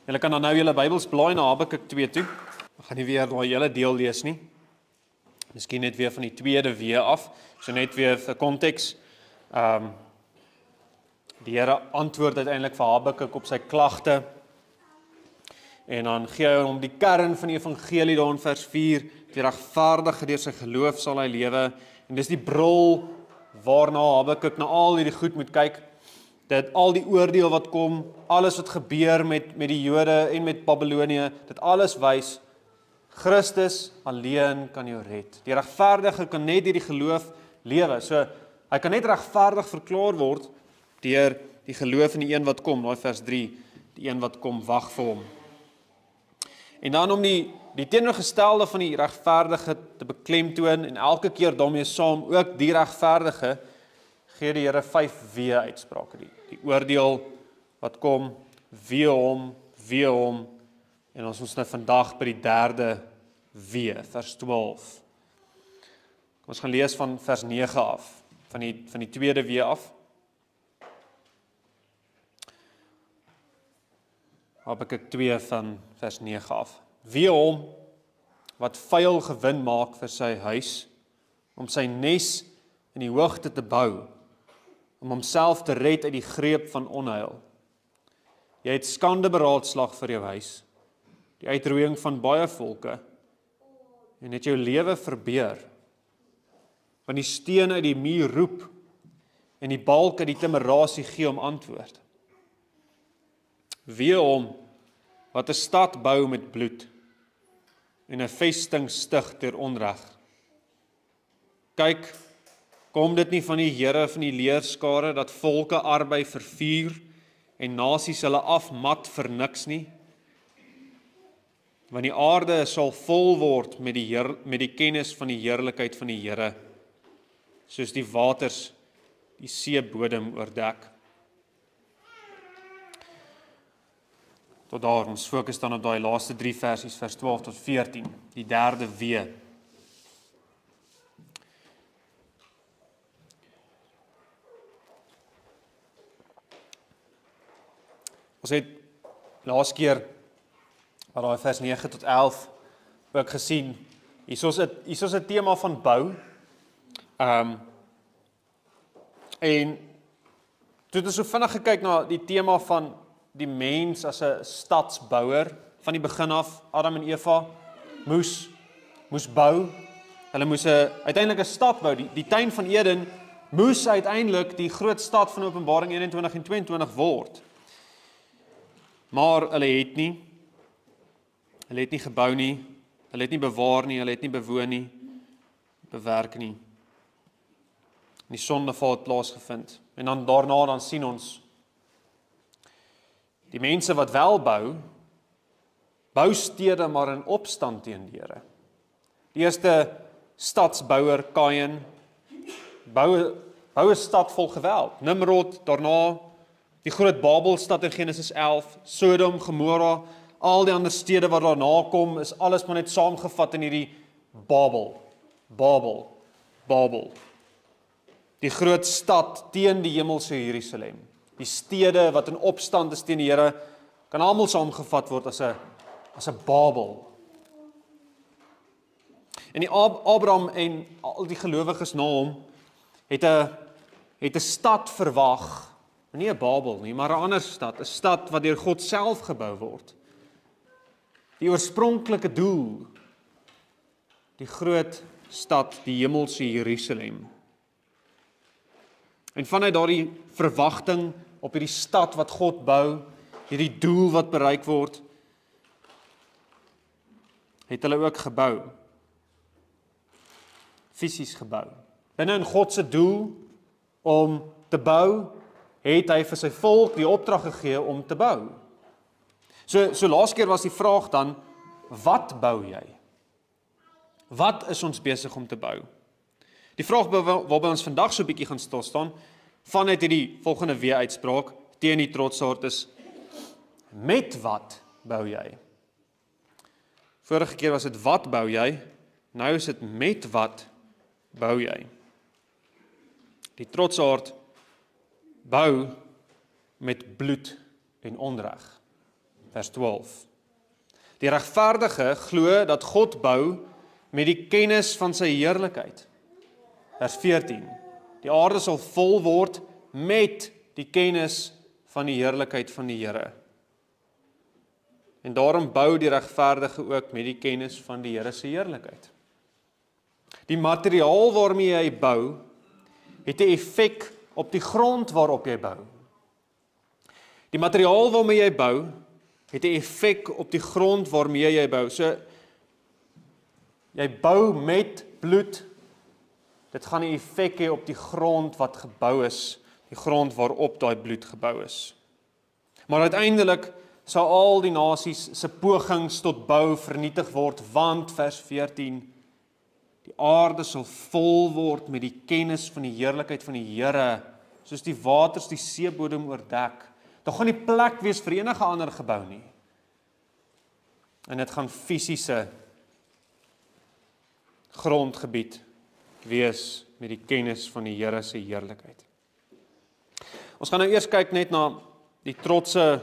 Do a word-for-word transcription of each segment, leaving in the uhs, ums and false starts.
Julle kan dan nou julle Bybels blaai na Habakuk twee toe. Ek gaan nie weer daai hele deel lees nie. Miskien net weer van die tweede weer af. So net weer vir konteks. Um, die Here antwoord uiteindelik vir Habakuk op sy klagte. En dan gee hy hom die kern van die evangelie daar in vers vier. Die regverdige deur sy geloof sal hy lewe. En dis die bril waarna Habakuk na al hierdie goed moet kyk. Dat al die oordeel wat kom, alles wat gebeur met, met die Jode en met Babylonië, dit alles wys, Christus alleen kan jou red. Die regverdige kan net deur die geloof lewe. So, hy kan net regverdig verklaar word deur die geloof in die een wat kom, daai vers drie, die een wat kom wag vir hom. En dan om die, die teenoorgestelde van die regverdige te beklemtoon en elke keer daarmee saam ook die regverdige, gee die Here vyf wee uitsprake. Die, die oordeel wat kom, wee hom, wee hom, en ons ons nou vandag by die derde wee, vers twaalf. Ons gaan lees van vers nege af, van die, van die tweede wee af. Habakuk twee van vers nege af. Wee hom wat vuil gewin maak vir sy huis, om sy nes in die hoogte te bou, om homself te red uit die greep van onheil. Jy het skande beraadslag vir jou huis, die uitroeiing van baie volke, en het jou lewe verbeur, want die steen uit die muur roep, en die balk uit die timerasie gee om antwoord. Wee hom wat 'n stad bou met bloed, en 'n vesting stig deur onreg. Kyk, kom dit nie van die Here van die leerskare, dat volke arbei vir vuur, en nasies hulle afmat vir niks nie? Want die aarde sal vol word met die, Heer, met die kennis van die heerlikheid van die Here, soos die waters die seebodem oordek. Tot daar, ons fokus dan op daai laaste drie versies, vers twaalf tot veertien, die derde wee. Ons het laas keer, waar daai vers nege tot elf, ook gesien, hier is 'n tema van bou, um, en toe het ons so vinnig gekyk na die tema van die mens as 'n stadsbouer, van die begin af, Adam en Eva, moes, moes bou, hulle moes 'n uiteindelik 'n stad bou, die, die tuin van Eden, moes uiteindelik die groot stad van Openbaring eenentwintig en tweeëntwintig word. Maar hulle het nie, hulle het nie gebou nie, hulle het nie bewaar nie, hulle het nie bewoon nie, bewerk nie. En die sondeval het plaasgevind. En dan daarna dan sien ons, die mense wat wel bou, bou stede maar in opstand teen die Here. Die eerste stadsbouer, Kain, bou, bou 'n stad vol geweld. Nimrod, daarna die groot Babelstad in Genesis elf, Sodom, Gomorra, al die ander stede wat daarna kom, is alles maar net saamgevat in hierdie Babel, Babel, Babel. Die groot stad teen die hemelse Jerusalem. Die stede wat in opstand is teen die Here, kan almal saamgevat word as 'n as 'n Babel. En die Ab Abraham en al die gelowiges na hom het 'n het 'n stad verwag, nie 'n Babel nie, maar 'n ander stad, 'n stad wat deur God self gebou word. Die oorspronklike doel, die groot stad, die hemelse Jerusalem. En vanuit daardie verwagting op hierdie stad wat God bou, hierdie doel wat bereik word, het hulle ook gebou. Fisies gebou. Binne in God se doel om te bou, het hy vir sy volk die opdrag gegee om te bou. So, so laas keer was die vraag dan, wat bou jy? Wat is ons besig om te bou? Die vraag waarby ons vandag so 'n bietjie gaan stil staan, vanuit hierdie volgende wee uitspraak, teen die trotsaard is, met wat bou jy? Vorige keer was dit wat bou jy, nou is dit met wat bou jy? Die trotsaard bou met bloed en onreg. vers twaalf. Die regverdige glo dat God bou met die kennis van sy heerlikheid. Vers veertien. Die aarde sal vol word met die kennis van die heerlikheid van die Here. En daarom bou die regverdige ook met die kennis van die Here se heerlikheid. Die materiaal waarmee jy bou, het 'n effek op die grond waarop jy bou. Die materiaal waarmee jy bou, het 'n effek op die grond waarmee jy bou. So, jy bou met bloed, dit gaan 'n effek hê op die grond wat gebou is, die grond waarop daai bloed gebou is. Maar uiteindelik sal al die nasies se pogings tot bou vernietig word, want vers veertien, die aarde sal vol word met die kennis van die heerlikheid van die Here, soos die waters die seebodem oordek. Daar gaan nie plek wees vir enige ander gebou nie. En dit gaan fisiese grondgebied wees met die kennis van die Here se heerlikheid. Ons gaan nou eers kyk net na die trotse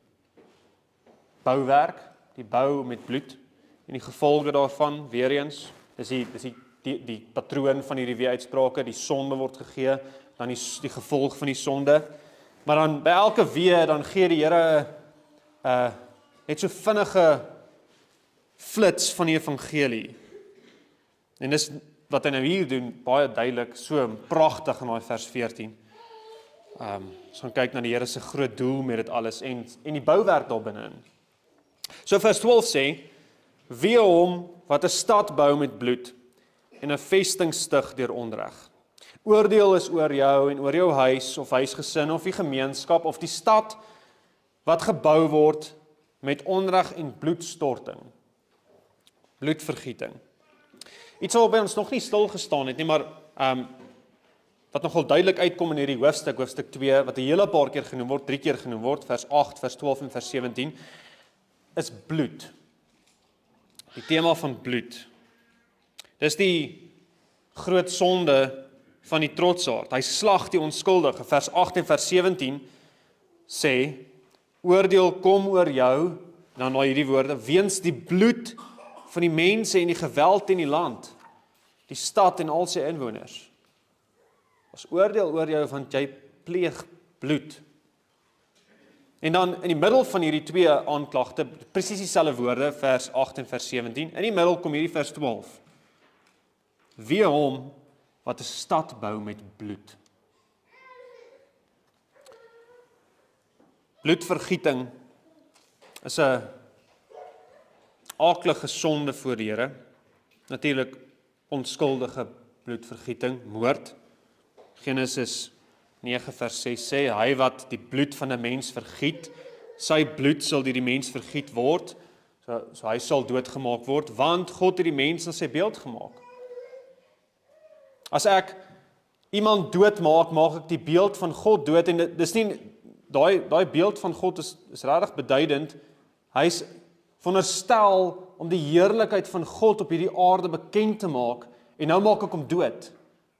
bouwerk, die bou met bloed en die gevolge daarvan, weer eens, dis die, dis die, die, die patroon van hierdie wee-uitsprake, die sonde word gegee, dan die, die gevolg van die sonde, maar dan by elke wee, dan gee die Here uh, net so vinnige flits van die evangelie. En dis wat hy nou hier doen, baie duidelik, so pragtig in daai vers veertien. Um, ons gaan kyk na die Here se groot doel met dit alles en, en die bouwerk daar binne-in. So vers twaalf sê, wee hom wat 'n stad bou met bloed en 'n vesting stig deur onreg. Oordeel is oor jou en oor jou huis of huisgesin of die gemeenskap of die stad wat gebou word met onreg en bloedstorting. Bloedvergieting. Iets wat by ons nog nie stil gestaan het nie, maar um, wat nogal duidelik uitkom in hierdie hoofstuk, hoofstuk twee, wat 'n hele paar keer genoem word, drie keer genoem word, vers agt, vers twaalf en vers sewentien, is bloed. Die tema van bloed. Dis die groot sonde van die trotsaard. Hy slag die onskuldige. Vers agt en vers sewentien sê, oordeel kom oor jou, dan na hierdie woorde, weens die bloed van die mense en die geweld in die land, die stad en al sy inwoners. As oordeel oor jou, want jy pleeg bloed. En dan in die middel van hierdie twee aanklagte, presies dieselfde woorde, vers agt en vers sewentien, in die middel kom hierdie vers twaalf. Wee hom wat 'n stad bou met bloed. Bloedvergieting is 'n aaklige sonde voor die Here. Natuurlik onskuldige bloedvergieting, moord. Genesis nege vers ses sê, hy wat die bloed van 'n mens vergiet, sy bloed sal deur die mens vergiet word, so, so hy sal doodgemaak word, want God het die mens na sy beeld gemaak. As ek iemand doodmaak, maak ek die beeld van God dood, en dis nie, daai daai beeld van God is, is regtig beduidend, hy is veronderstel om die heerlikheid van God op hierdie aarde bekend te maak, en nou maak ek hom dood.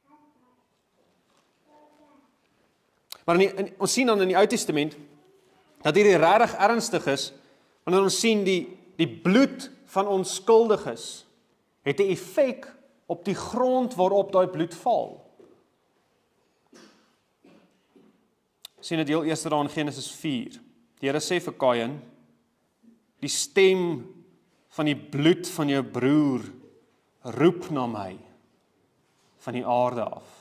Maar in die, in, ons sien dan in die Ou Testament, dat hierdie regtig ernstig is, wanneer ons sien die, die bloed van onskuldiges, het 'n effek op die grond waarop daai bloed val. Sien dit heel eers daar in Genesis vier. Die Here sê vir Kain, die stem van die bloed van jou broer roep na my van die aarde af.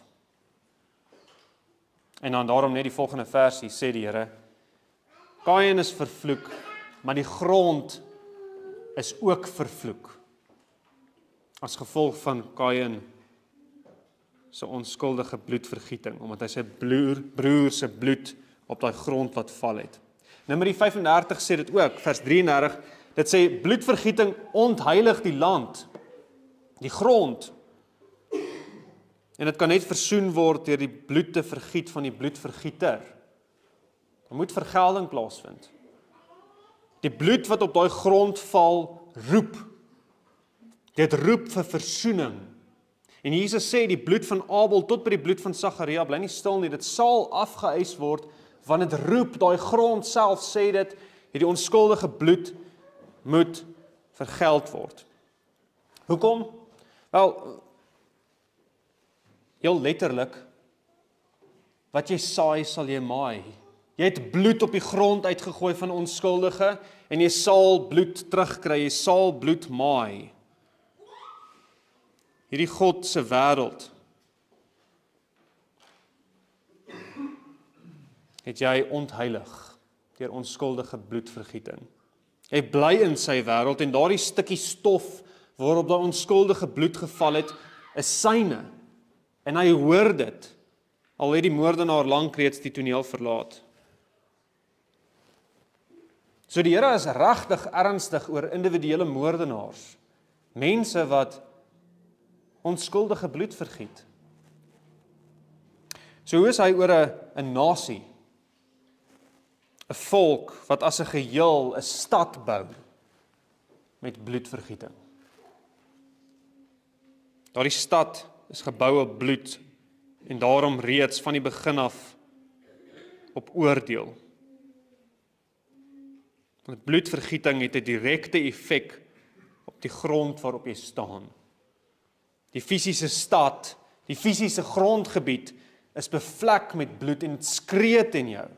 En dan daarom net die volgende versie sê die Here, Kain is vervloek, maar die grond is ook vervloek. As gevolg van Kain se onskuldige bloedvergieting, omdat hy sy broer, broer se bloed op daai grond wat val het. Numeri vyf en dertig sê dit ook, vers drie en dertig, dit sê bloedvergieting ontheilig die land, die grond. En dit kan net versoen word deur die bloed te vergiet van die bloedvergieter. Er moet vergelding plaasvind. Die bloed wat op daai grond val, roep. Dit roep vir versoening. En Jesus sê die bloed van Abel tot by die bloed van Sagaria, bly nie stil nie, dit sal afgeëis word, want dit roep, daai grond self sê dit, Hierdie onskuldige bloed moet vergeld word. Hoekom? Wel, heel letterlik, wat jy saai sal jy maai. Jy het bloed op die grond uitgegooi van onskuldige, en jy sal bloed terugkry, jy sal bloed maai. Hierdie God se wêreld het jy ontheilig deur onskuldige bloedvergieting. Hy bly in sy wêreld en daardie stukkie stof waarop daai onskuldige bloed geval het, is syne. En hy hoor dit, al het die moordenaar lank reeds die toneel verlaat. So die Here is regtig ernstig oor individuele moordenaars, mense wat onskuldige bloed vergiet. So hoe is hy oor 'n 'n nasie, 'n volk wat as 'n geheel 'n stad bou met bloedvergieting? Daardie stad is gebou op bloed en daarom reeds van die begin af op oordeel. Want bloedvergieting het 'n direkte effek op die grond waarop jy staan. Die fisiese stad, die fisiese grondgebied is bevlek met bloed en skree teen jou.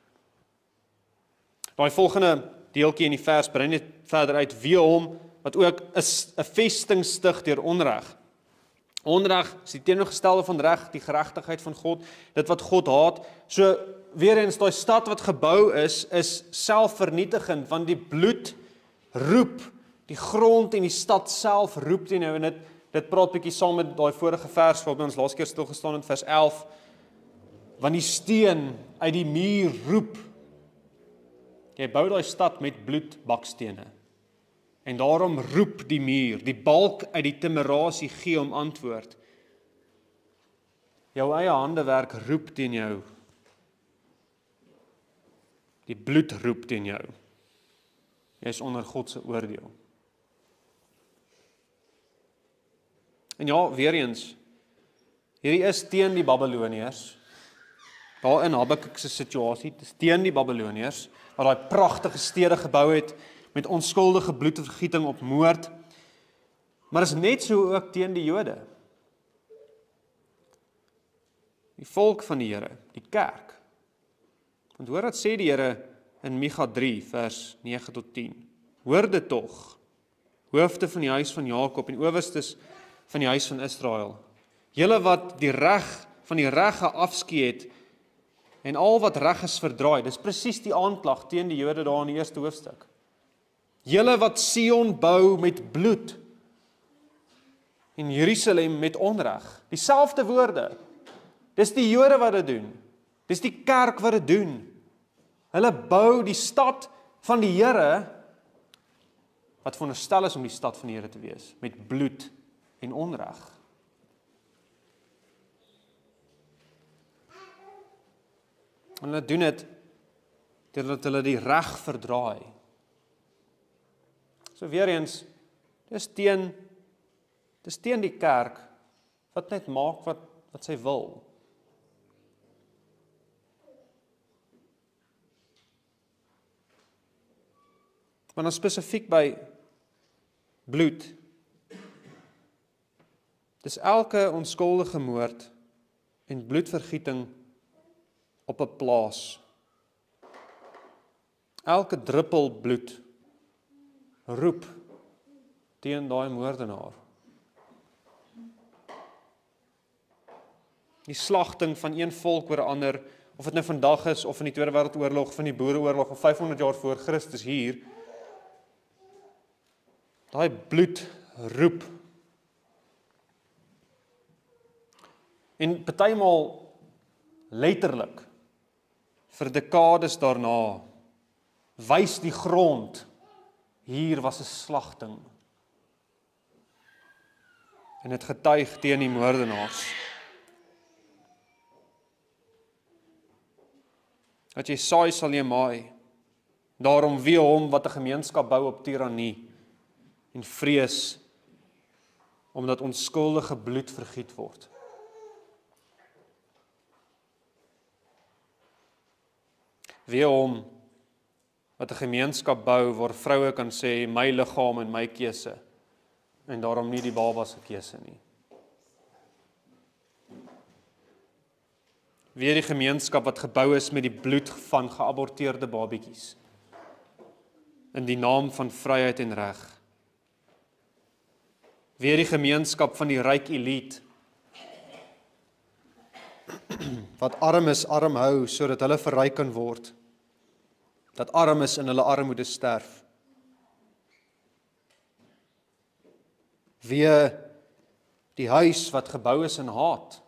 Daai volgende deeltjie in die vers brei net verder uit, wie hom wat ook is 'n vesting stig deur onreg. Onreg is die teenoorgestelde van reg, die geregtigheid van God, dit wat God haat. So weer eens, daai stad wat gebou is, is selfvernietigend, want die bloed roep, die grond en die stad self roep teen jou, en dit, dit praat bietjie saam met daai vorige vers, waarby ons laas keer stil gestaan in vers elf, want die steen uit die muur roep. Jy bou daai stad met bloedbakstene, en daarom roep die muur, die balk uit die timerasie gee om antwoord. Jou eie handewerk roep teen jou. Die bloed roep teen jou. Jy is onder God se oordeel. En ja, weer eens, hierdie is teen die Babiloniërs. Daar in Habakuk se situasie, dis teen die Babiloniërs, wat daai pragtige stede gebou het, met onskuldige bloedvergieting op moord, maar is net so ook teen die Jode. Die volk van die Here, die kerk. Want hoor wat sê die Here in Micha drie, vers nege tot tien. Hoor dit tog, hoofde van die huis van Jakob en owerstes van die huis van Israel. Julle wat die reg van die reg afskeid het, en al wat reg is verdraai. Dis presies die aanklag teen die Jode daar in die eerste hoofstuk. Julle wat Sion bou met bloed en Jerusalem met onreg. Dieselfde woorde. Dis die Jode wat dit doen. Dis die kerk wat dit doen. Hulle bou die stad van die Here, wat veronderstel is om die stad van die Here te wees, met bloed en onreg. En hulle doen dit terwyl hulle die reg verdraai. So weer eens, dis teen, dis teen die kerk, wat net maak wat, wat sy wil. Maar dan spesifiek by bloed, dis elke onskuldige moord en bloedvergieting op 'n plaas. Elke druppel bloed roep teen daai moordenaar. Die slagting van een volk oor 'n ander, of dit nou vandag is of in die Tweede Wêreldoorlog, van die Boereoorlog of vyfhonderd jaar voor Christus hier, daai bloed roep. En partymal letterlik vir dekades daarna wys die grond, hier was 'n slagting. En dit getuig teen die moordenaars. Wat jy saai sal jy maai. Daarom wie hom wat 'n gemeenskap bou op tirannie en vrees, omdat onskuldige bloed vergiet word. Wie hom wat 'n gemeenskap bou waar vroue kan sê my liggaam en my keuse en daarom nie die baba se keuse nie. Weer die gemeenskap wat gebou is met die bloed van geaborteerde babietjies in die naam van vryheid en reg. Weer die gemeenskap van die ryk elite wat armes arm hou sodat hulle verryk kan word, dat armes in hulle armoede sterf. Weer die huis wat gebou is in haat,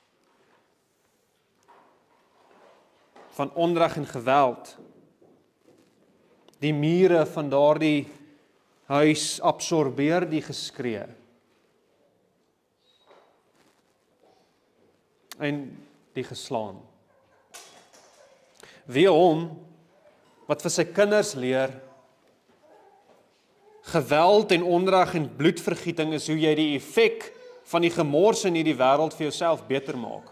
van onreg en geweld. Die mure van daardie huis absorbeer die geskree. En die geslaan. Wie hom wat vir sy kinders leer, geweld en onreg en bloedvergieting is hoe jy die effek van die gemors in hierdie wêreld vir jouself beter maak.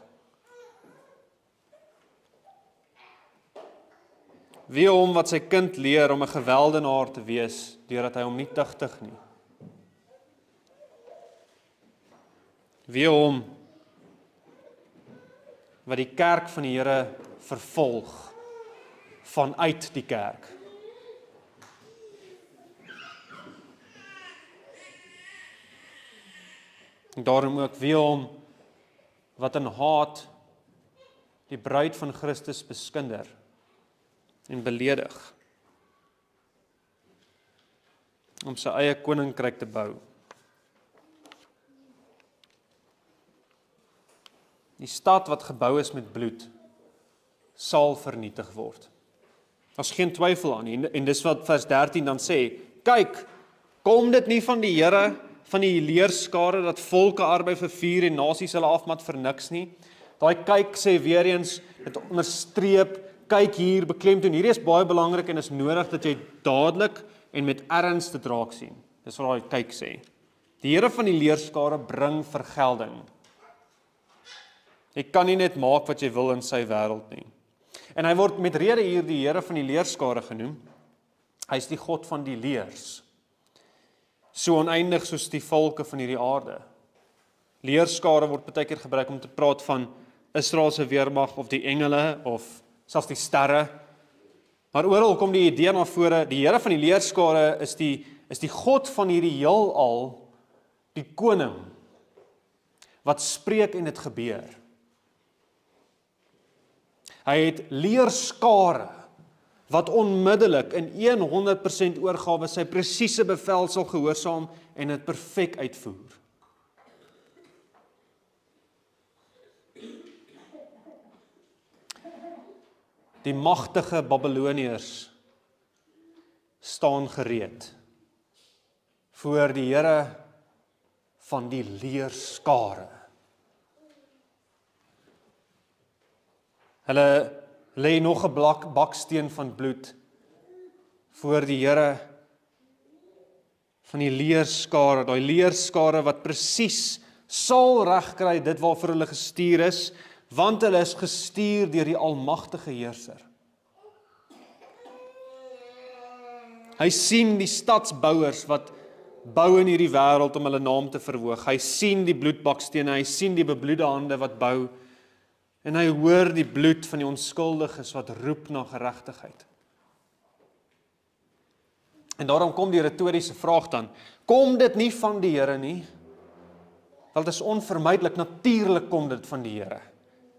Wie hom wat sy kind leer om 'n geweldenaar te wees, deurdat hy hom nie tugtig nie. Wie hom wat die kerk van die Here vervolg vanuit die kerk. En daarom ook wie hom wat in haat die bruid van Christus beskinder en beledig om sy eie koninkryk te bou. Die stad wat gebou is met bloed sal vernietig word. Daar's geen twyfel aan nie. En dis wat vers dertien dan sê, kyk, kom dit nie van die Here, van die leerskare, dat volke arbei vir vuur en nasies hulle afmat vir niks nie. Daai kyk sê weer eens, dit onderstreep, kyk hier, beklemtoon, hierdie is baie belangrik en is nodig dat jy dadelik en met erns dit raak sien. Dis wat daai kyk sê. Die Here van die leerskare bring vergelding. Jy kan nie net maak wat jy wil in sy wêreld nie. En hy word met rede hier die Here van die leerskare genoem. Hy is die God van die leers. So oneindig soos die volke van hierdie aarde. Leerskare word baie keer gebruik om te praat van Israel se weermag of die engele of selfs die sterre. Maar oral kom die idee na vore, die Here van die leerskare is die is die God van hierdie heelal, die koning wat spreek en dit gebeur. Hy het leerskare wat onmiddellik in honderd persent oorgawe sy presiese bevel sal gehoorsaam en dit perfek uitvoer. Die magtige Babiloniërs staan gereed voor die Here van die leerskare. Hulle lê nog 'n blak baksteen van bloed voor die Here van die leerskare, daai leerskare wat presies sal regkry dit waarvoor hulle gestuur is, want hulle is gestuur deur die almagtige heerser. Hy sien die stadsbouers wat bou in hierdie wêreld om hulle naam te verhoog. Hy sien die bloedbakstene, hy sien die bebloede hande wat bou, en hy hoor die bloed van die onskuldiges wat roep na geregtigheid. En daarom kom die retoriese vraag dan, kom dit nie van die Here nie? Wel, dit is onvermydelik, natuurlik kom dit van die Here.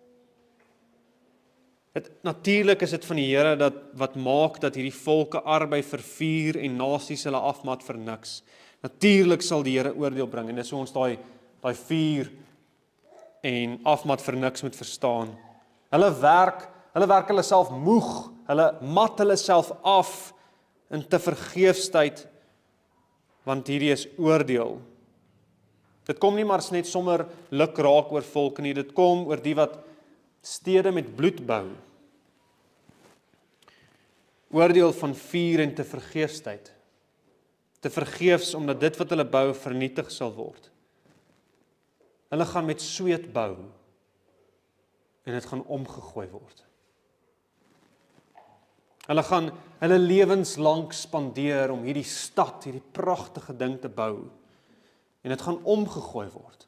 Het, natuurlik is dit van die Here dat wat maak dat hierdie volke arbei vir vuur en nasies hulle afmat vir niks. Natuurlik sal die Here oordeel bring en dis hoe ons daai daai vuur en afmat vir niks moet verstaan. Hulle werk, hulle werk hulle self moeg, hulle mat hulle self af in te vergeefstyd, want hierdie is oordeel. Dit kom nie maar net sommer luk raak oor volke nie, dit kom oor die wat stede met bloed bou. Oordeel van vuur en te vergeefstyd. Te vergeefs omdat dit wat hulle bou vernietig sal word. Hulle gaan met sweet bou en dit gaan omgegooi word. Hulle gaan hulle lewenslank spandeer om hierdie stad, hierdie pragtige ding te bou. En dit gaan omgegooi word.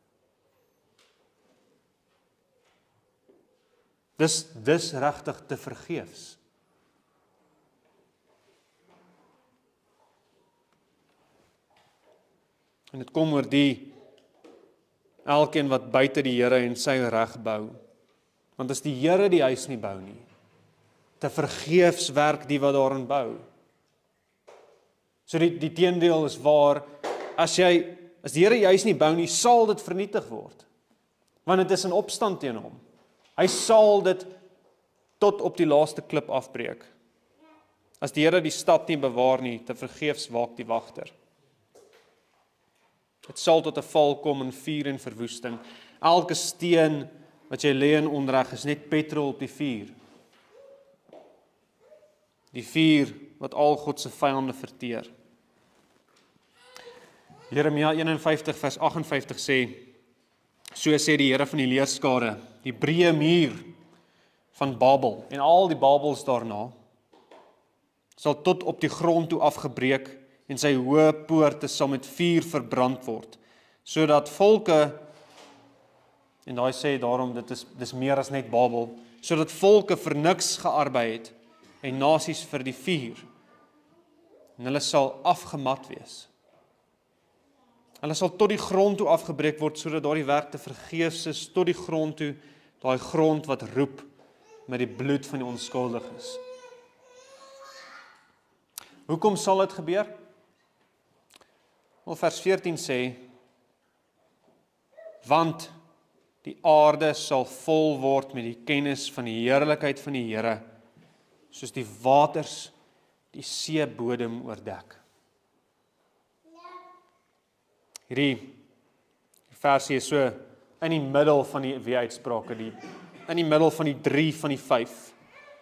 Dis dis regtig te vergeefs. En dit kom oor die elkeen wat buite die Here en sy reg bou. Want as die Here die huis nie bou nie, te vergeefs werk die wat daarin bou. So die, die teendeel is waar, as jy, as die Here die huis nie bou nie, sal dit vernietig word. Want dit is in opstand teen hom. Hy sal dit tot op die laaste klip afbreek. As die Here die stad nie bewaar nie, te vergeefs waak die wagter. Dit sal tot 'n val kom in vuur en verwoesting. Elke steen wat jy lê in onreg is net petrol op die vuur. Die vuur wat al God se vyande verteer. Jeremia een en vyftig vers agt en vyftig sê, so sê die Here van die leerskare, die breë muur van Babel en al die Babels daarna sal tot op die grond toe afgebreek en sy hoë poorte sal met vuur verbrand word, sodat volke, en daai sê daarom, dit is, dit is meer as net Babel, sodat volke vir niks gearbei het, en nasies vir die vuur, en hulle sal afgemat wees. Hulle sal tot die grond toe afgebreek word, sodat daardie werk te vergeefs is, tot die grond toe, daai grond wat roep met die bloed van die onskuldiges. Hoekom sal dit gebeur? Wel, vers veertien sê, want die aarde sal vol word met die kennis van die heerlikheid van die Here, soos die waters die seebodem oordek. Hierdie versie is so in die middel van die wie-uitsprake, die, in die middel van die drie van die vyf.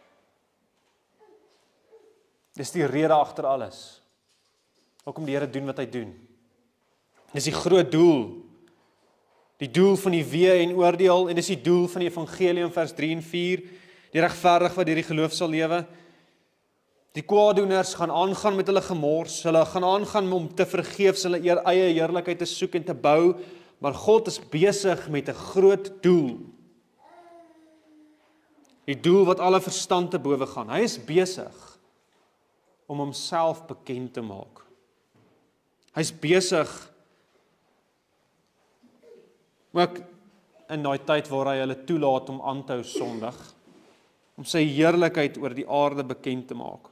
Dis die rede agter alles. Hoekom die Here doen wat hy doen. Dis die groot doel. Die doel van die wee en oordeel, en dis die doel van die evangelie in vers drie en vier, die regverdig wat deur die geloof sal lewe. Die kwaadoeners gaan aangaan met hulle gemors, hulle gaan aangaan om te vergeefs hulle eer, eie heerlikheid te soek en te bou, maar God is besig met 'n groot doel. Die doel wat alle verstand te bowe gaan. Hy is besig om homself bekend te maak. Hy's besig ook in daai tyd waar hy hulle toelaat om aan te hou sondig, om sy heerlikheid oor die aarde bekend te maak.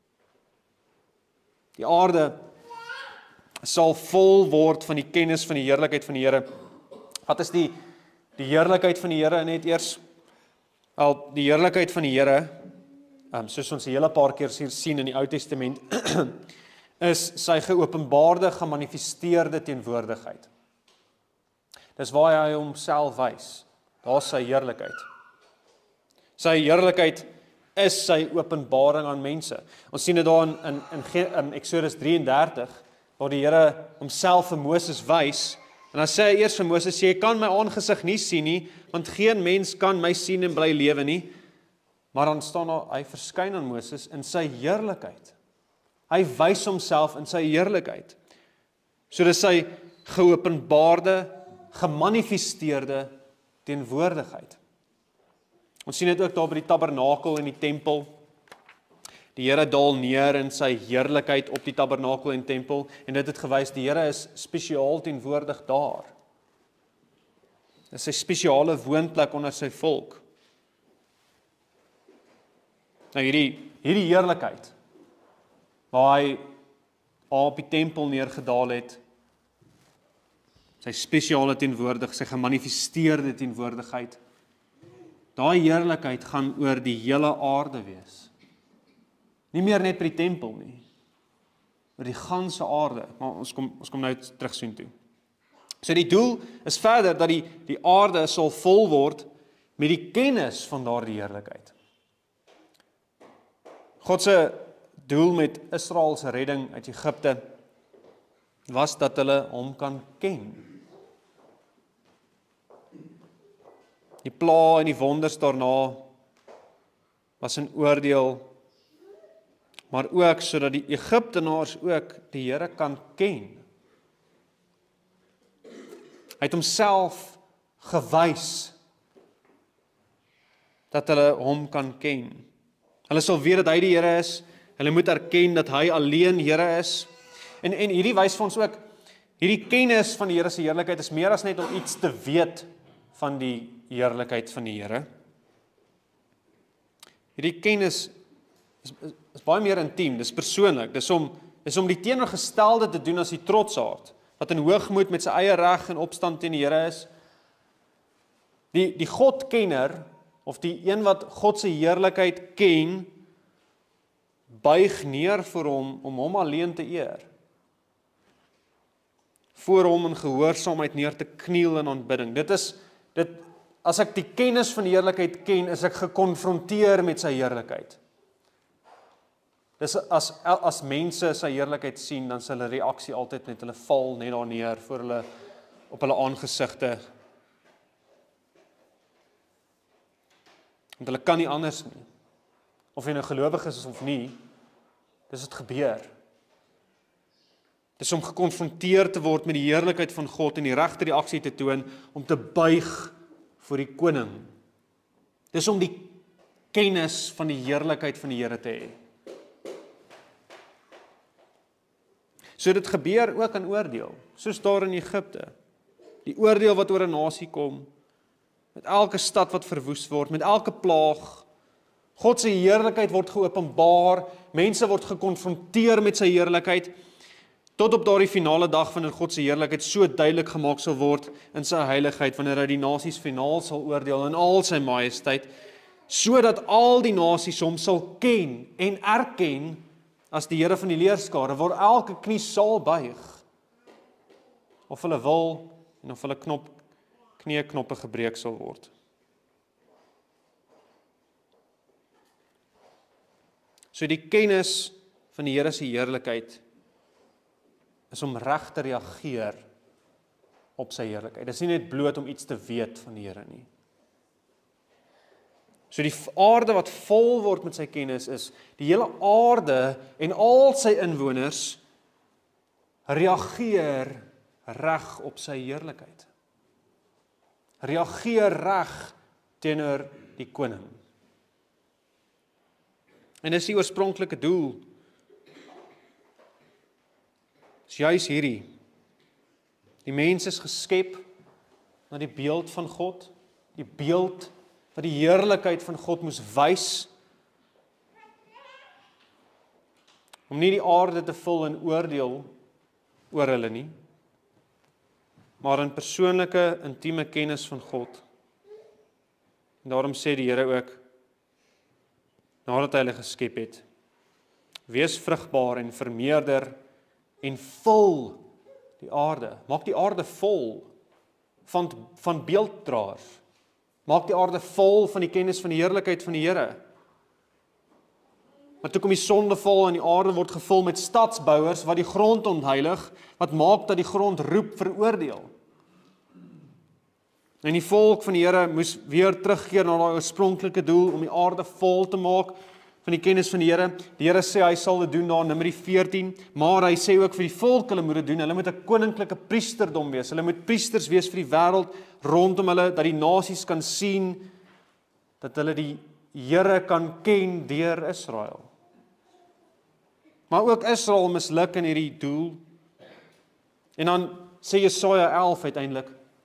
Die aarde sal vol word van die kennis van die heerlikheid van die Here. Wat is die die heerlikheid van die Here? Net eers al die heerlikheid van die Here, um, soos ons 'n hele paar keer hier sien in die Ou Testament, is sy geopenbaarde, gemanifesteerde teenwoordigheid. Dis waar hy homself wys. Daar's sy heerlikheid. Sy heerlikheid is sy openbaring aan mense. Ons sien dit daar in, in, in, in Exodus drie en dertig, waar die Here homself vir Moses wys, en dan sê hy eers vir Moses, jy kan my aangesig nie sien nie, want geen mens kan my sien en bly lewe nie, maar dan staan daar, hy verskyn aan Moses in sy heerlikheid. Hy wys homself in sy heerlikheid. So dis sy geopenbaarde, gemanifesteerde teenwoordigheid. Ons sien dit ook daar by die tabernakel en die tempel. Die Here daal neer in sy heerlikheid op die tabernakel en tempel, en dit het gewys, die Here is spesiaal teenwoordig daar. Dit is sy spesiale woonplek onder sy volk. Nou hierdie, hierdie heerlikheid, waar hy op die tempel neergedaal het, sy spesiale teenwoordig, sy gemanifesteerde teenwoordigheid, daai heerlikheid gaan oor die hele aarde wees. Nie meer net by die tempel nie, oor die ganse aarde, maar ons kom, ons kom nou terug soen toe. So die doel is verder, dat die, die aarde sal vol word met die kennis van daardie heerlikheid. God se doel met Israel se redding uit Egipte was dat hulle hom kan ken. Die pla en die wonders daarna was 'n oordeel maar ook sodat die Egiptenaars ook die Here kan ken. Hy het homself gewys dat hulle hom kan ken. Hulle sal weet dat hy die Here is, hulle moet erken dat hy alleen Here is. En, en hierdie wys vir ons ook, hierdie kennis van die Here se heerlikheid is meer as net om iets te weet van die heerlikheid van die Here. Hierdie kennis is, is, is baie meer intiem, dis persoonlik, dis om, dis om die teenoorgestelde te doen as die trotsaard, wat in hoogmoed met sy eie reg en opstand teen die Here is. Die, die Godkenner, of die een wat God se heerlikheid ken, buig neer vir hom, om hom alleen te eer. Voor hom in gehoorsaamheid neer te kniel in aanbidding. Dit is, dit, as ek die kennis van die heerlikheid ken, is ek gekonfronteer met sy heerlikheid. Dis as, as mense sy heerlikheid sien, dan sal hulle reaksie altyd net, hulle val net daar neer, voor hulle, op hulle aangesigte. Want hulle kan nie anders nie. Of jy nou gelowig is of nie, dis het gebeur. Dis om gekonfronteer te word met die heerlikheid van God en die regte reaksie te toon, om te buig voor die koning. Dis om die kennis van die heerlikheid van die Here te hê. So dit gebeur ook aan oordeel, soos daar in Egipte. Die oordeel wat oor 'n nasie kom, met elke stad wat verwoes word, met elke plaag. God se heerlikheid word geopenbaar, mense word gekonfronteer met sy heerlikheid, tot op daardie finale dag wanneer God se heerlikheid so duidelik gemaak sal word in sy heiligheid, wanneer hy die nasies finaal sal oordeel in al sy majesteit, sodat al die nasies hom sal ken en erken as die Here van die leerskare, waar elke knie sal buig, of hulle wil en of hulle knop knieknoppe gebreek sal word. So die kennis van die Here se heerlikheid is om reg te reageer op sy heerlikheid. Dit is nie net bloot om iets te weet van die Here nie. So die aarde wat vol word met sy kennis is, die hele aarde en al sy inwoners reageer reg op sy heerlikheid. Reageer reg teenoor die koning. En dis die oorspronklike doel. Dis juis hierdie. Die mens is geskep na die beeld van God, die beeld wat die heerlikheid van God moes wys, om nie die aarde te vul in oordeel oor hulle nie, maar in persoonlike, intieme kennis van God. En daarom sê die Here ook, nadat hy hulle geskep het, wees vrugbaar en vermeerder en vul die aarde. Maak die aarde vol van, van beelddraers. Maak die aarde vol van die kennis van die heerlikheid van die Here. Maar toe kom die sondeval en die aarde word gevul met stadsbouers wat die grond ontheilig, wat maak dat die grond roep vir oordeel. En die volk van die Here moes weer terugkeer na daai oorspronklike doel om die aarde vol te maak van die kennis van die Here. Die Here sê hy sal dit doen daar in Numeri veertien, maar hy sê ook vir die volk hulle moet dit doen. Hulle moet 'n koninklike priesterdom wees. Hulle moet priesters wees vir die wêreld rondom hulle, dat die nasies kan sien dat hulle die Here kan ken deur Israel. Maar ook Israel misluk in hierdie doel. En dan sê Jesaja elf uiteindelik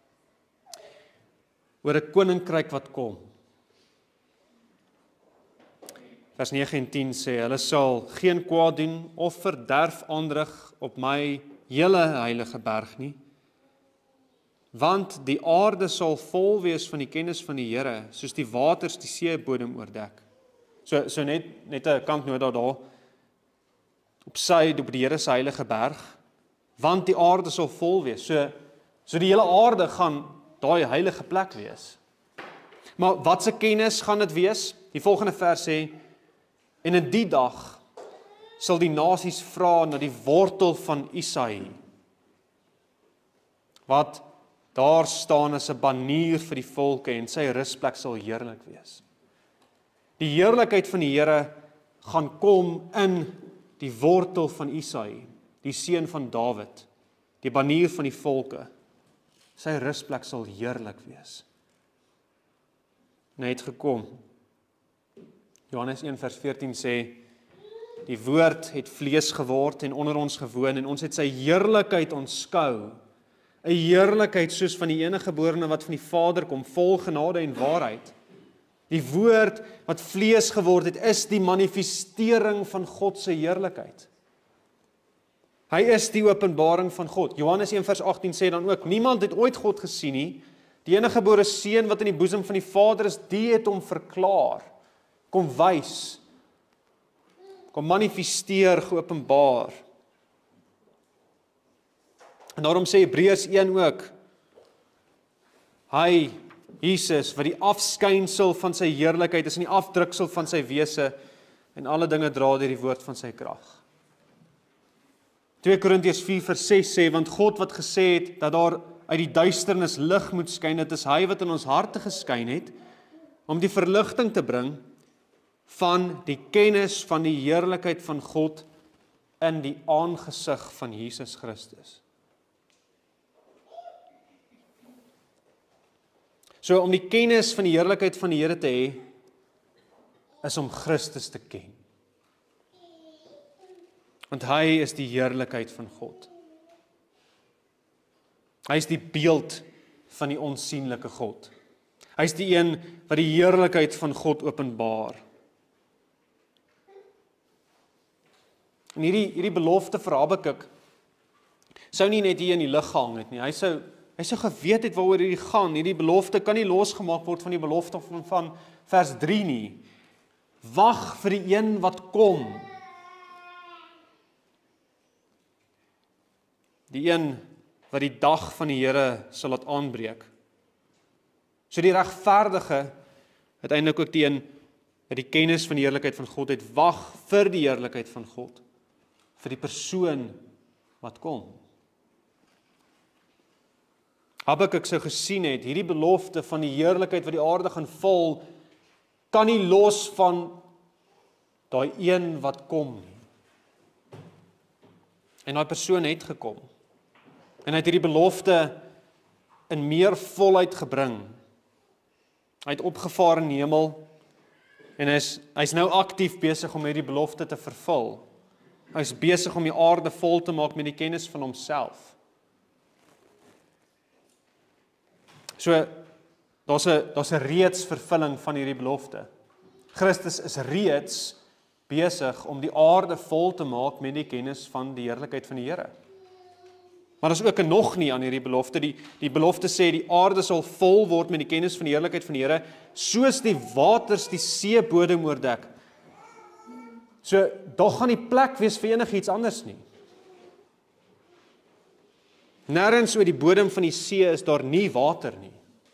oor 'n koninkryk wat kom. Vers nege en tien sê, hulle sal geen kwaad doen of verderf aanrig op my hele heilige berg nie, want die aarde sal vol wees van die kennis van die Here, soos die waters die seebodem oordek. So, so net, net 'n kantnota daar, op sy, op die Here se heilige berg, want die aarde sal vol wees. So, so die hele aarde gaan daai heilige plek wees. Maar wat se kennis gaan dit wees? Die volgende vers sê, en in die dag sal die nasies vra na die wortel van Isaï, wat daar staan as 'n banier vir die volke en sy rusplek sal heerlik wees. Die heerlikheid van die Here gaan kom in die wortel van Isaï, die seun van Dawid, die banier van die volke. Sy rusplek sal heerlik wees. En hy het gekom. Johannes een vers veertien sê, die woord het vlees geword en onder ons gewoon en ons het sy heerlikheid aanskou. 'n Heerlikheid soos van die enige geborene wat van die Vader kom, vol genade en waarheid. Die woord wat vlees geword het, is die manifestering van God se heerlikheid. Hy is die openbaring van God. Johannes een vers agttien sê dan ook, niemand het ooit God gesien nie. Die enige gebore seun wat in die boesem van die Vader is, die het hom verklaar, kom wys, kom manifesteer, geopenbaar. En daarom sê Hebreërs een ook, hy, Jesus, wat die afskynsel van sy heerlikheid is en die afdruksel van sy wese en alle dinge dra deur die woord van sy krag. twee Korintiërs vier vers ses sê, want God wat gesê het dat daar uit die duisternis lig moet skyn, dit is hy wat in ons harte geskyn het, om die verligting te bring van die kennis van die heerlikheid van God in die aangesig van Jesus Christus. So om die kennis van die heerlikheid van die Here te hê, is om Christus te ken. Want hy is die heerlikheid van God. Hy is die beeld van die onsigbare God. Hy is die een wat die heerlikheid van God openbaar. En hierdie, hierdie belofte vir Habakuk sou nie net hier in die lug gehang het nie. Hy sou, hy sou geweet het waaroor hierdie gaan. Hierdie belofte kan nie losgemaak word van die belofte van, van vers drie nie. Wag vir die een wat kom. Die een wat die dag van die Here sal laat aanbreek. So die regverdige, uiteindelik ook die een wat die kennis van die heerlikheid van God het, wag vir die heerlikheid van God, vir die persoon wat kom. Habakuk sou gesien het, hierdie belofte van die heerlikheid wat die aarde gaan vul, kan nie los van daai een wat kom nie. En daai persoon het gekom. En hy het hierdie belofte in meer volheid gebring. Hy het opgevaar in die hemel en hy is, hy is nou aktief besig om hierdie belofte te vervul. Hy is besig om die aarde vol te maak met die kennis van homself. So, daar's 'n daar's 'n reeds vervulling van hierdie belofte. Christus is reeds besig om die aarde vol te maak met die kennis van die heerlikheid van die Here. Maar daar is ook 'n nog nie aan hierdie belofte. Die, die belofte sê die aarde sal vol word met die kennis van die heerlikheid van die Here, soos die waters die seebodem oordek. So, daar gaan nie plek wees vir enigiets anders nie. Nêrens oor die bodem van die see is daar nie water nie.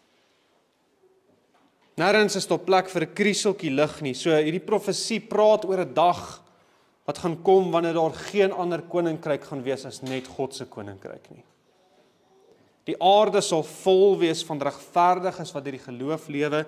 Nêrens is daar plek vir 'n krieseltjie lig nie. So hierdie profesie praat oor 'n dag wat gaan kom wanneer daar geen ander koninkryk gaan wees as net God se koninkryk nie. Die aarde sal vol wees van regverdiges wat deur die geloof lewe.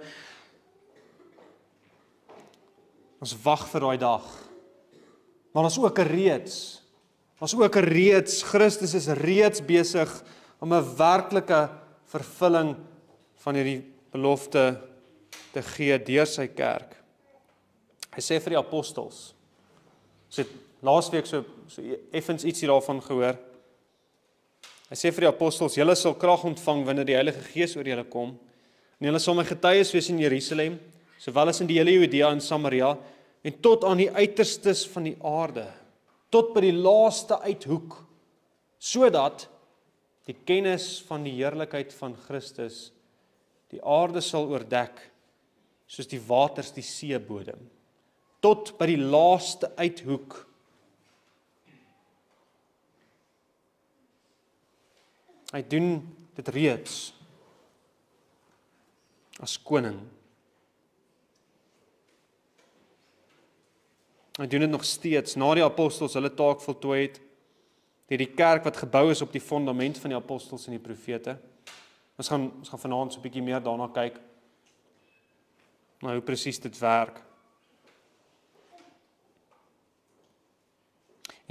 Ons wag vir daai dag. Maar ons ook 'n reeds. Ons ook 'n reeds. Christus is reeds besig om 'n werklike vervulling van hierdie belofte te gee deur sy kerk. Hy sê vir die apostels. So laasweek so so effens ietsie daarvan gehoor. Hy sê vir die apostels, julle sal krag ontvang wanneer die Heilige Gees oor julle kom. En julle sal my getuies wees in Jerusalem, sowel as in die hele Judea en Samaria en tot aan die uiterstes van die aarde, tot by die laaste uithoek, sodat die kennis van die heerlikheid van Christus die aarde sal oordek, soos die waters die seebodem, tot by die laaste uithoek. Hy doen dit reeds as koning. Hy doen dit nog steeds, na die apostels hulle taak voltooi het, deur die kerk wat gebou is op die fondament van die apostels en die profete. Ons gaan, ons gaan vanaand so 'n bietjie meer daarna kyk, na hoe presies dit werk.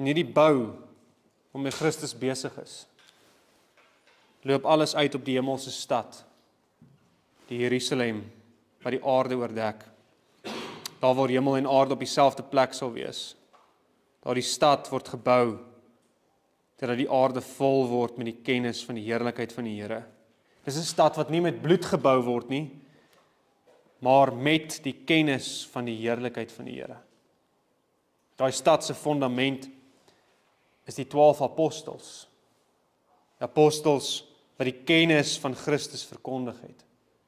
En hierdie bou, waarmee Christus besig is, loop alles uit op die hemelse stad, die Jerusalem, wat die aarde oordek. Daar waar hemel en aarde op dieselfde plek sal wees. Daar die stad word gebou, terwyl die aarde vol word met die kennis van die heerlikheid van die Here. Dis 'n stad wat nie met bloed gebou word nie, maar met die kennis van die heerlikheid van die Here. Daai stad se fondament is die twaalf apostels. Die apostels wat die kennis van Christus verkondig het.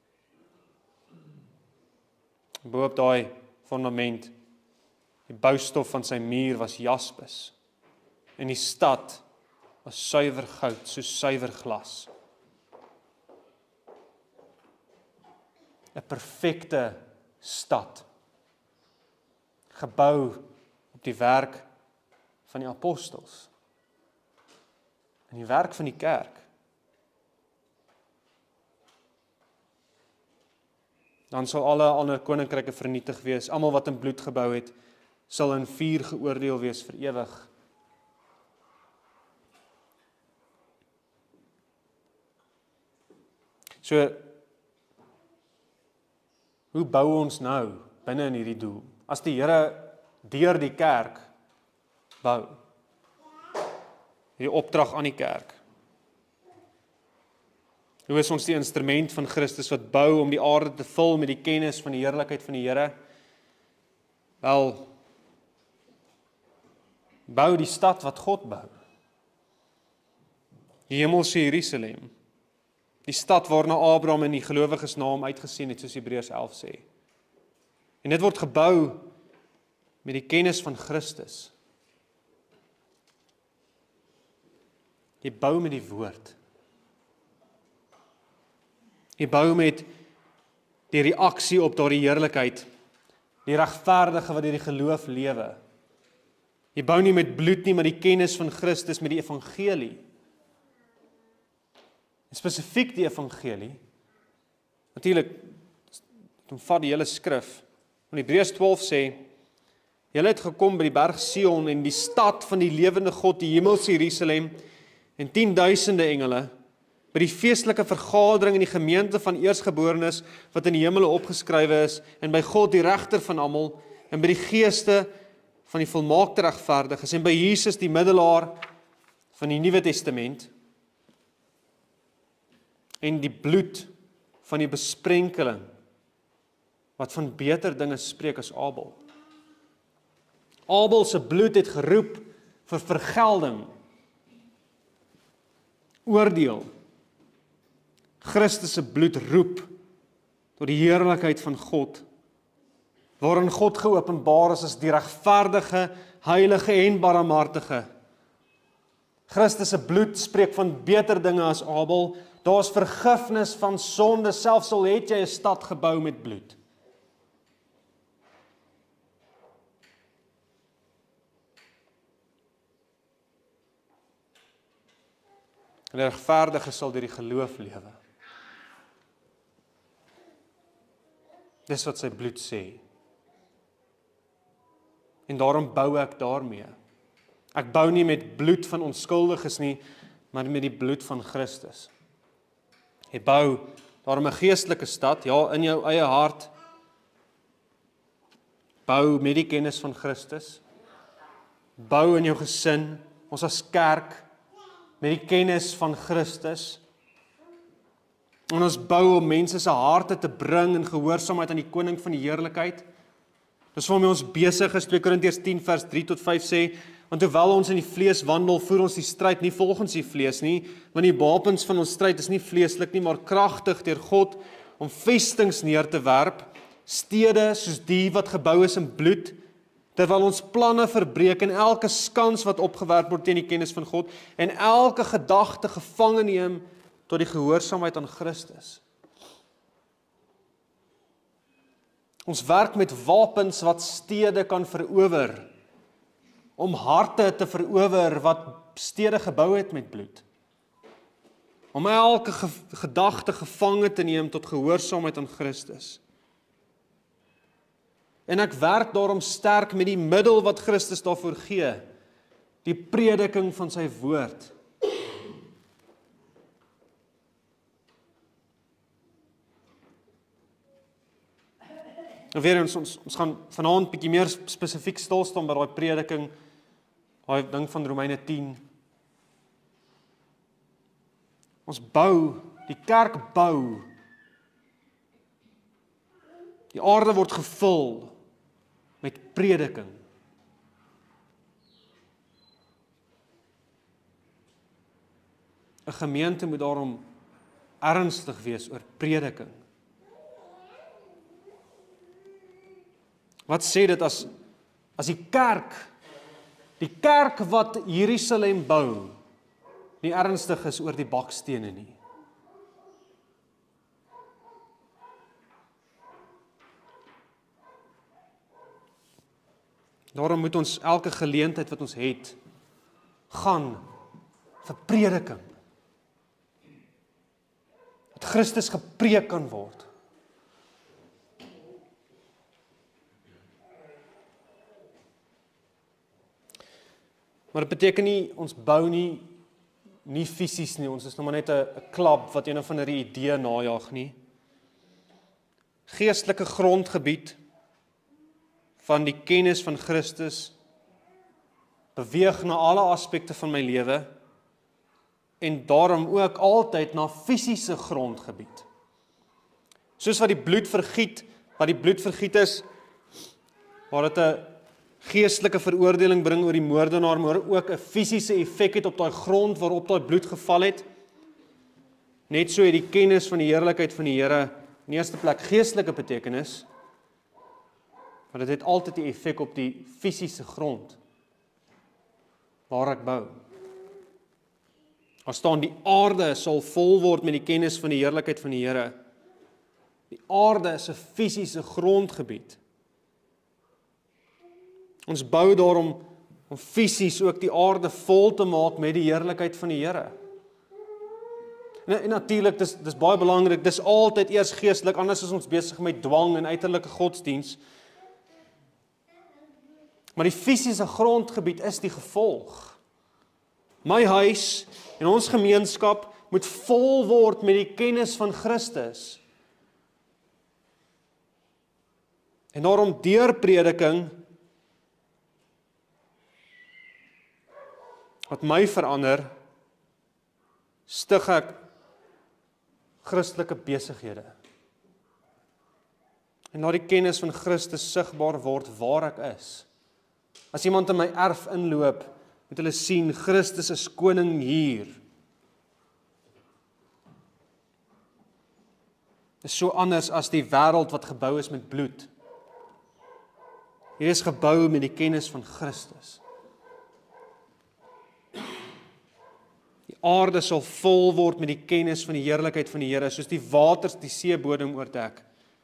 Bo op daai fondament, die boustof van sy muur was jaspis. En die stad was suiwer goud, so suiwer glas. 'n Perfekte stad. Gebou op die werk van die apostels. En die werk van die kerk. Dan sal alle ander koninkryke vernietig wees. Almal wat in bloed gebou het, sal in vuur geoordeel wees vir ewig. So, hoe bou ons nou binne in hierdie doel? As die Here deur die kerk bou, die opdrag aan die kerk. Hoe is ons die instrument van Christus wat bou om die aarde te vul met die kennis van die heerlikheid van die Here? Wel, bou die stad wat God bou. Die hemelse Jerusalem. Die stad waarna Abraham en die gelowiges na hom uitgesien het, soos Hebreërs elf sê. En dit word gebou met die kennis van Christus. Jy bou met die woord. Jy bou met die reaksie op daardie heerlikheid, die regverdige wat deur die geloof lewe. Jy bou nie met bloed nie, maar die kennis van Christus met die evangelie. En spesifiek die evangelie. Natuurlik, dit vat die hele skrif. In Hebreërs twaalf sê, julle het gekom by die berg Sion en die stad van die lewende God, die hemelse Jerusalem, en tienduisende engele, by die feestelike vergadering in die gemeente van eersgeborenes wat in die hemele opgeskrywe is, en by God die regter van almal, en by die geeste van die volmaakte regverdiges, en by Jesus die middelaar van die Nuwe Testament, en die bloed van die besprenkeling, wat van beter dinge spreek as Abel. Abel se bloed het geroep vir vergelding, oordeel. Christus se bloed roep tot die heerlikheid van God, waarin God geopenbaar is as die regverdige, heilige en barmhartige. Christus se bloed spreek van beter dinge as Abel. Daar is vergifnis van sonde, selfs al het jy 'n stad gebou met bloed. Die regverdige sal deur die geloof lewe. Dis wat sy bloed sê. En daarom bou ek daarmee. Ek bou nie met bloed van onskuldiges nie, maar met die bloed van Christus. Jy bou daarom 'n geestelike stad, ja, in jou eie hart. Bou met die kennis van Christus. Bou in jou gesin, ons as kerk, met die kennis van Christus. En ons bou om mense se harte te bring in gehoorsaamheid aan die koning van die heerlikheid. Dis waarmee ons besig is. twee Korintiërs tien vers drie tot vyf sê, want hoewel ons in die vlees wandel, voer ons die stryd nie volgens die vlees nie, want die wapens van ons stryd is nie vleeslik nie, maar kragtig deur God om vestings neer te werp, stede soos die wat gebou is in bloed, terwyl ons planne verbreek en elke skans wat opgewerp word teen die kennis van God, en elke gedagte gevange neem tot die gehoorsaamheid aan Christus. Ons werk met wapens wat stede kan verower, om harte te verower wat stede gebou het met bloed. Om elke ge gedagte gevange te neem tot gehoorsaamheid aan Christus. En ek werk daarom sterk met die middel wat Christus daarvoor gee, die prediking van sy woord. En weer eens, ons, ons gaan vanaand bietjie meer spesifiek stil staan by daai prediking, daai ding van Romeine tien. Ons bou, die kerk bou. Die aarde word gevul met prediking. Een gemeente moet daarom ernstig wees oor prediking. Wat sê dit as, as die kerk, die kerk wat Jerusalem bou, nie ernstig is oor die bakstene nie? Daarom moet ons elke geleentheid wat ons het, gaan vir prediking. Dat Christus gepreek kan word. Maar dit beteken nie, ons bou nie, nie fisies nie, ons is nog maar net 'n klub wat een of ander idee najag nie. Geestelike grondgebied van die kennis van Christus beweeg na alle aspekte van my lewe en daarom ook altyd na fisiese grondgebied. Soos wat die bloed vergiet, wat die bloed vergiet is, waar dit 'n geestelike veroordeling bring oor die moordenaar, maar ook 'n fisiese effek het op daai grond waarop daai bloed geval het. Net so het die kennis van die heerlikheid van die Here in eerste plek geestelike betekenis, maar dit het altyd 'n effek op die fisiese grond waar ek bou. Daar staan die aarde sal vol word met die kennis van die heerlikheid van die Here. Die aarde is 'n fisiese grondgebied. Ons bou daarom om fisies ook die aarde vol te maak met die heerlikheid van die Here. En, en natuurlik, dis, dis baie belangrik, dis altyd eers geestelik, anders is ons besig met dwang en uiterlike godsdiens. Maar die fisiese grondgebied is die gevolg. My huis en ons gemeenskap moet vol word met die kennis van Christus. En daarom deur prediking wat my verander, stig ek Christelike besighede. En laat die kennis van Christus sigbaar word waar ek is. As iemand in my erf inloop, moet hulle sien, Christus is koning hier. Dit is so anders as die wêreld wat gebou is met bloed. Hier is gebou met die kennis van Christus. Die aarde sal vol word met die kennis van die heerlikheid van die Here, soos die waters die seebodem oordek.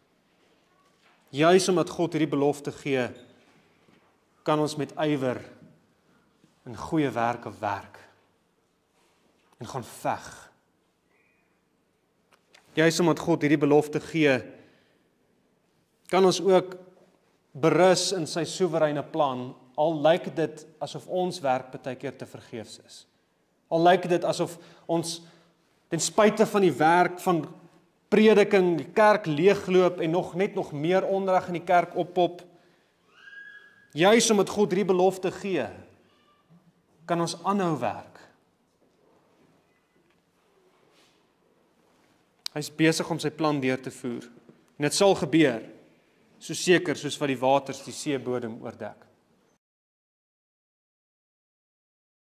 Juis omdat God hierdie belofte gee, kan ons met ywer in goeie werke werk en gaan veg. Juis omdat God hierdie belofte gee, kan ons ook berus in sy soewereine plan, al lyk dit asof ons werk baie keer te vergeefs is. Al lyk dit asof ons ten spyte van die werk van prediking, die kerk leegloop en nog net nog meer onreg in die kerk oppop. Juis omdat God hierdie belofte gee, kan ons aanhou werk. Hy is besig om sy plan deur te voer. En dit sal gebeur, so seker soos wat die waters die seebodem oordek.